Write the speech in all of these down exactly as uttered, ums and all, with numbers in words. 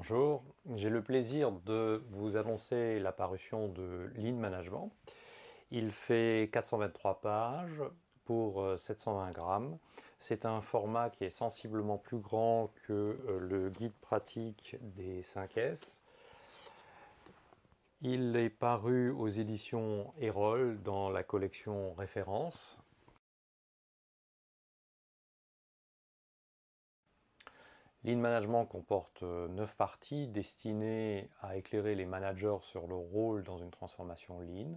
Bonjour, j'ai le plaisir de vous annoncer la parution de Lean Management. Il fait quatre cent vingt-trois pages pour sept cent vingt grammes. C'est un format qui est sensiblement plus grand que le guide pratique des cinq S. Il est paru aux éditions Erol dans la collection Référence. Lean Management comporte neuf parties destinées à éclairer les managers sur leur rôle dans une transformation Lean.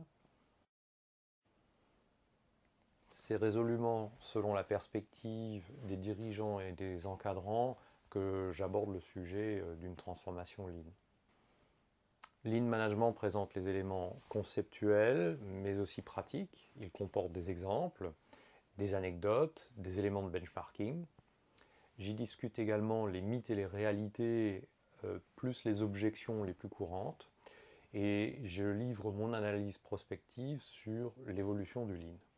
C'est résolument selon la perspective des dirigeants et des encadrants que j'aborde le sujet d'une transformation Lean. Lean Management présente les éléments conceptuels mais aussi pratiques. Il comporte des exemples, des anecdotes, des éléments de benchmarking. J'y discute également les mythes et les réalités, euh, plus les objections les plus courantes. Et je livre mon analyse prospective sur l'évolution du Lean.